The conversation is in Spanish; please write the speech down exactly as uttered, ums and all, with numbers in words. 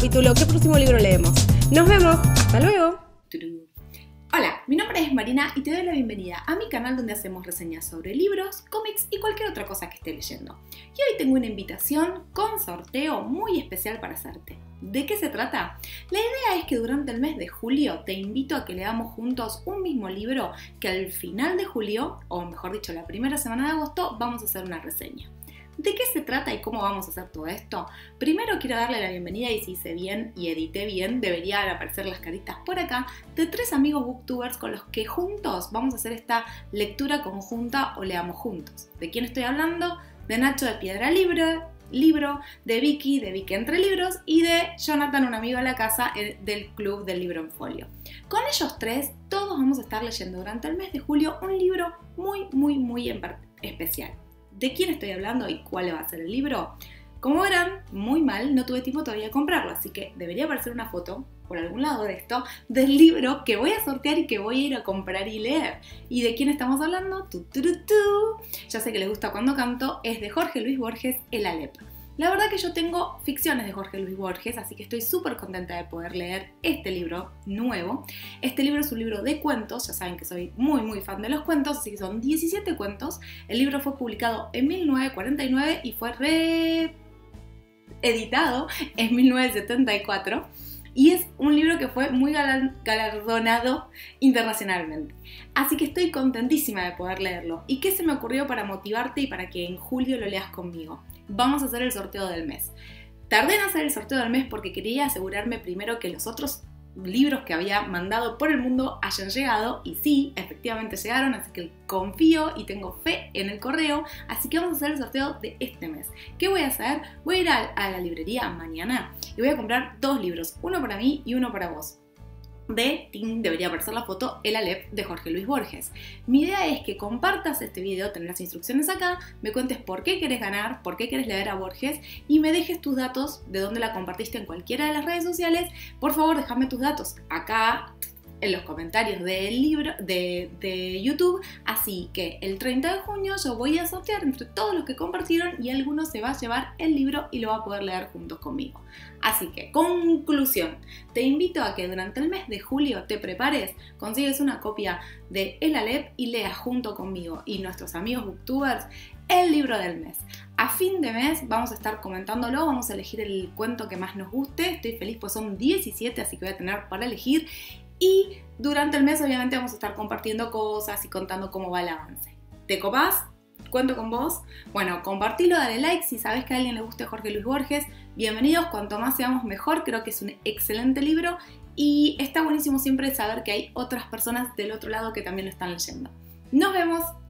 capítulo, qué próximo libro leemos. Nos vemos, hasta luego. Hola, mi nombre es Marina y te doy la bienvenida a mi canal donde hacemos reseñas sobre libros, cómics y cualquier otra cosa que esté leyendo. Y hoy tengo una invitación con sorteo muy especial para hacerte. ¿De qué se trata? La idea es que durante el mes de julio te invito a que leamos juntos un mismo libro que al final de julio, o mejor dicho la primera semana de agosto, vamos a hacer una reseña. ¿De qué se trata y cómo vamos a hacer todo esto? Primero quiero darle la bienvenida, y si hice bien y edité bien, deberían aparecer las caritas por acá, de tres amigos booktubers con los que juntos vamos a hacer esta lectura conjunta o leamos juntos. ¿De quién estoy hablando? De Nacho de Piedra Libre, Libro, de Vicky, de Vicky Entre Libros y de Jonathan, un amigo de la casa del Club del Libro en Folio. Con ellos tres, todos vamos a estar leyendo durante el mes de julio un libro muy, muy, muy especial. ¿De quién estoy hablando y cuál va a ser el libro? Como verán, muy mal, no tuve tiempo todavía de comprarlo, así que debería aparecer una foto por algún lado de esto del libro que voy a sortear y que voy a ir a comprar y leer. ¿Y de quién estamos hablando? Tu, tu, tu, tu. Ya sé que les gusta cuando canto, es de Jorge Luis Borges, El Alep. La verdad que yo tengo ficciones de Jorge Luis Borges, así que estoy súper contenta de poder leer este libro nuevo. Este libro es un libro de cuentos, ya saben que soy muy muy fan de los cuentos, así que son diecisiete cuentos. El libro fue publicado en mil novecientos cuarenta y nueve y fue reeditado en mil novecientos setenta y cuatro. Y es un libro que fue muy galardonado internacionalmente. Así que estoy contentísima de poder leerlo. ¿Y qué se me ocurrió para motivarte y para que en julio lo leas conmigo? Vamos a hacer el sorteo del mes. Tardé en hacer el sorteo del mes porque quería asegurarme primero que los otros libros que había mandado por el mundo hayan llegado, y sí, efectivamente llegaron, así que confío y tengo fe en el correo, así que vamos a hacer el sorteo de este mes. ¿Qué voy a hacer? Voy a ir a, a la librería mañana y voy a comprar dos libros, uno para mí y uno para vos. De, debería aparecer la foto, El Alep de Jorge Luis Borges. Mi idea es que compartas este video, tenés las instrucciones acá, me cuentes por qué querés ganar, por qué querés leer a Borges y me dejes tus datos de dónde la compartiste en cualquiera de las redes sociales. Por favor, déjame tus datos acá en los comentarios del libro de, de YouTube, así que el treinta de junio yo voy a sortear entre todos los que compartieron y alguno se va a llevar el libro y lo va a poder leer juntos conmigo. Así que, conclusión, te invito a que durante el mes de julio te prepares, consigues una copia de El Alep y leas junto conmigo y nuestros amigos booktubers el libro del mes. A fin de mes vamos a estar comentándolo, vamos a elegir el cuento que más nos guste, estoy feliz pues son diecisiete, así que voy a tener para elegir. Y durante el mes obviamente vamos a estar compartiendo cosas y contando cómo va el avance. ¿Te copás? ¿Cuento con vos? Bueno, compartilo, dale like, si sabes que a alguien le guste Jorge Luis Borges, bienvenidos, cuanto más seamos mejor, creo que es un excelente libro y está buenísimo siempre saber que hay otras personas del otro lado que también lo están leyendo. ¡Nos vemos!